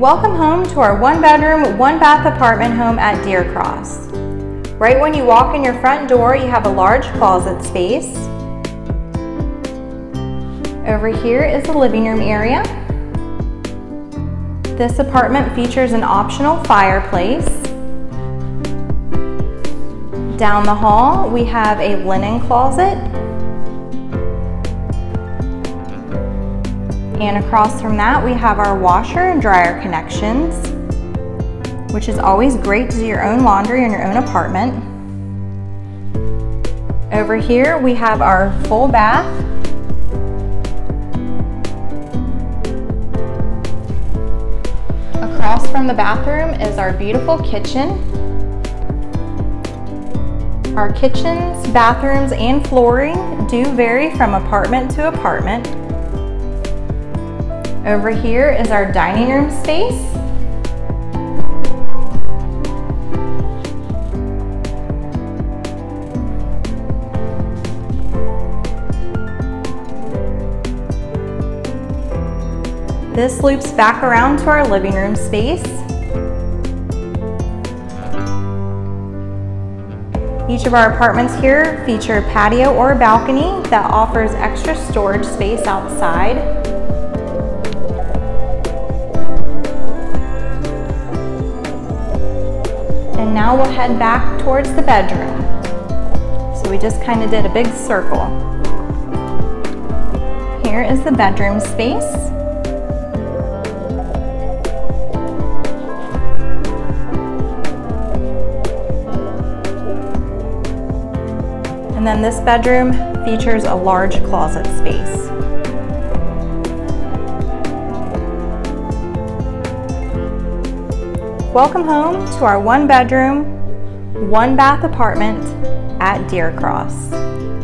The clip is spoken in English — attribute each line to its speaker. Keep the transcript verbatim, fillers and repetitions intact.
Speaker 1: Welcome home to our one bedroom, one bath apartment home at Deer Cross. Right when you walk in your front door, you have a large closet space. Over here is the living room area. This apartment features an optional fireplace. Down the hall, we have a linen closet. And across from that, we have our washer and dryer connections, which is always great to do your own laundry in your own apartment. Over here, we have our full bath. Across from the bathroom is our beautiful kitchen. Our kitchens, bathrooms, and flooring do vary from apartment to apartment. Over here is our dining room space. This loops back around to our living room space. Each of our apartments here feature a patio or a balcony that offers extra storage space outside. And now we'll head back towards the bedroom. So we just kind of did a big circle. Here is the bedroom space. And then this bedroom features a large closet space. Welcome home to our one bedroom, one bath apartment at Deer Cross.